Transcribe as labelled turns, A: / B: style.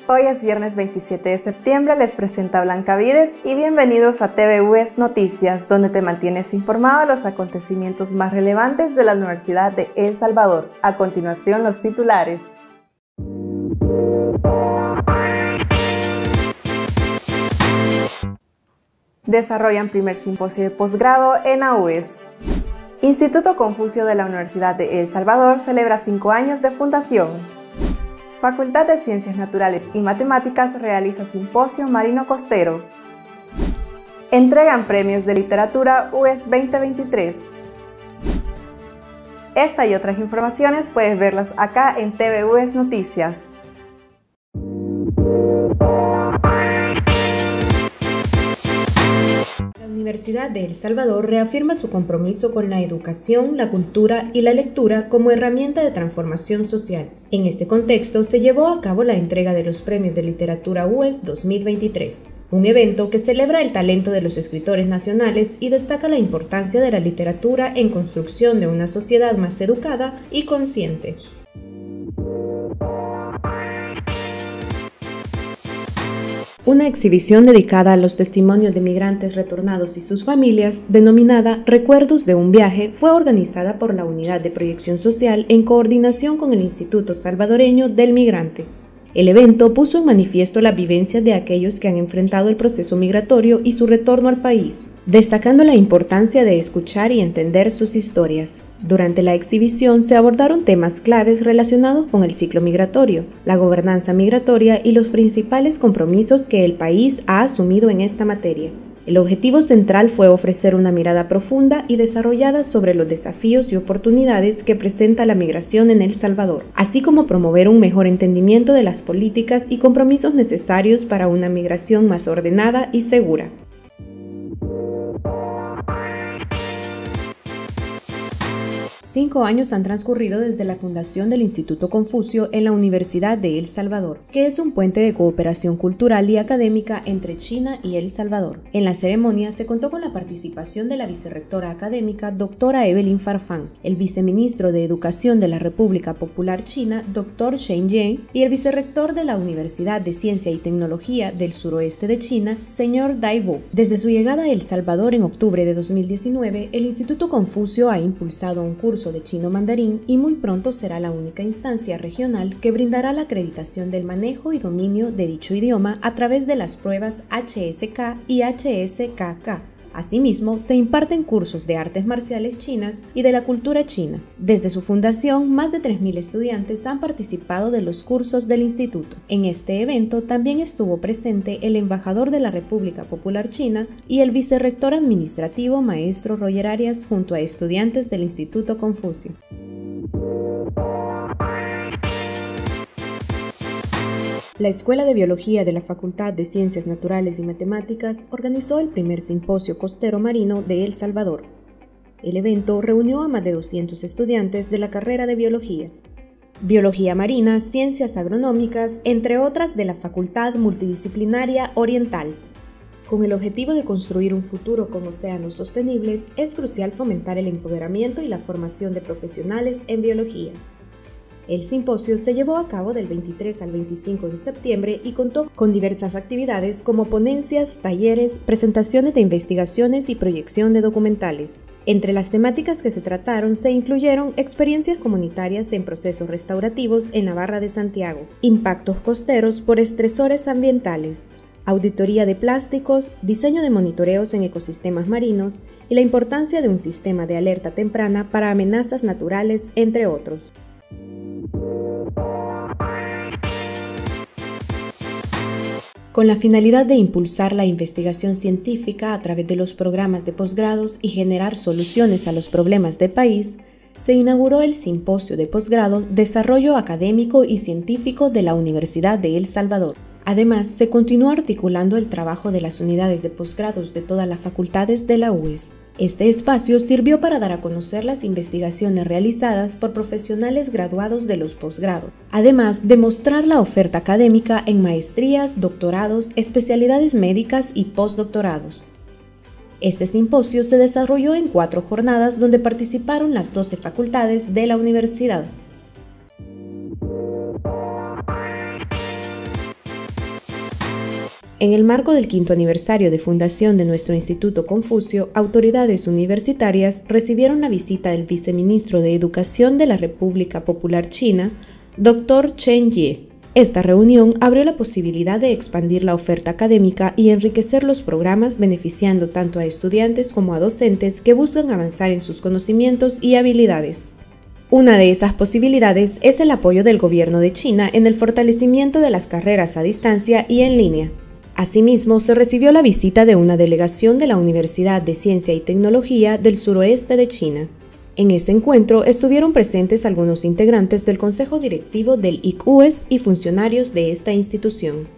A: Hoy es viernes 27 de septiembre, les presenta Blanca Vides y bienvenidos a TVUES Noticias, donde te mantienes informado de los acontecimientos más relevantes de la Universidad de El Salvador. A continuación, los titulares. Desarrollan primer simposio de posgrado en AUES. Instituto Confucio de la Universidad de El Salvador celebra 5 años de fundación. Facultad de Ciencias Naturales y Matemáticas realiza simposio marino costero. Entregan premios de literatura UES 2023. Esta y otras informaciones puedes verlas acá en TVUES Noticias.
B: La Universidad de El Salvador reafirma su compromiso con la educación, la cultura y la lectura como herramienta de transformación social. En este contexto se llevó a cabo la entrega de los premios de literatura UES 2023, un evento que celebra el talento de los escritores nacionales y destaca la importancia de la literatura en construcción de una sociedad más educada y consciente. Una exhibición dedicada a los testimonios de migrantes retornados y sus familias, denominada Recuerdos de un viaje, fue organizada por la Unidad de Proyección Social en coordinación con el Instituto Salvadoreño del Migrante. El evento puso en manifiesto las vivencias de aquellos que han enfrentado el proceso migratorio y su retorno al país, destacando la importancia de escuchar y entender sus historias. Durante la exhibición se abordaron temas claves relacionados con el ciclo migratorio, la gobernanza migratoria y los principales compromisos que el país ha asumido en esta materia. El objetivo central fue ofrecer una mirada profunda y desarrollada sobre los desafíos y oportunidades que presenta la migración en El Salvador, así como promover un mejor entendimiento de las políticas y compromisos necesarios para una migración más ordenada y segura. Cinco años han transcurrido desde la fundación del Instituto Confucio en la Universidad de El Salvador, que es un puente de cooperación cultural y académica entre China y El Salvador. En la ceremonia se contó con la participación de la vicerrectora académica, doctora Evelyn Farfán, el viceministro de Educación de la República Popular China, Dr. Shen Yang, y el vicerrector de la Universidad de Ciencia y Tecnología del Suroeste de China, señor Dai Bo. Desde su llegada a El Salvador en octubre de 2019, el Instituto Confucio ha impulsado un curso de chino mandarín y muy pronto será la única instancia regional que brindará la acreditación del manejo y dominio de dicho idioma a través de las pruebas HSK y HSKK. Asimismo, se imparten cursos de artes marciales chinas y de la cultura china. Desde su fundación, más de 3.000 estudiantes han participado de los cursos del instituto. En este evento también estuvo presente el embajador de la República Popular China y el vicerrector administrativo, maestro Roger Arias, junto a estudiantes del Instituto Confucio. La Escuela de Biología de la Facultad de Ciencias Naturales y Matemáticas organizó el primer simposio costero marino de El Salvador. El evento reunió a más de 200 estudiantes de la carrera de Biología, Biología Marina, Ciencias Agronómicas, entre otras de la Facultad Multidisciplinaria Oriental. Con el objetivo de construir un futuro con océanos sostenibles, es crucial fomentar el empoderamiento y la formación de profesionales en biología. El simposio se llevó a cabo del 23 al 25 de septiembre y contó con diversas actividades como ponencias, talleres, presentaciones de investigaciones y proyección de documentales. Entre las temáticas que se trataron se incluyeron experiencias comunitarias en procesos restaurativos en la Barra de Santiago, impactos costeros por estresores ambientales, auditoría de plásticos, diseño de monitoreos en ecosistemas marinos y la importancia de un sistema de alerta temprana para amenazas naturales, entre otros. Con la finalidad de impulsar la investigación científica a través de los programas de posgrados y generar soluciones a los problemas del país, se inauguró el Simposio de Posgrado Desarrollo Académico y Científico de la Universidad de El Salvador. Además, se continuó articulando el trabajo de las unidades de posgrados de todas las facultades de la UES. Este espacio sirvió para dar a conocer las investigaciones realizadas por profesionales graduados de los posgrados, además de mostrar la oferta académica en maestrías, doctorados, especialidades médicas y postdoctorados. Este simposio se desarrolló en 4 jornadas donde participaron las 12 facultades de la universidad. En el marco del 5º aniversario de fundación de nuestro Instituto Confucio, autoridades universitarias recibieron la visita del viceministro de Educación de la República Popular China, Dr. Chen Ye. Esta reunión abrió la posibilidad de expandir la oferta académica y enriquecer los programas, beneficiando tanto a estudiantes como a docentes que buscan avanzar en sus conocimientos y habilidades. Una de esas posibilidades es el apoyo del gobierno de China en el fortalecimiento de las carreras a distancia y en línea. Asimismo, se recibió la visita de una delegación de la Universidad de Ciencia y Tecnología del Suroeste de China. En ese encuentro estuvieron presentes algunos integrantes del Consejo Directivo del ICUES y funcionarios de esta institución.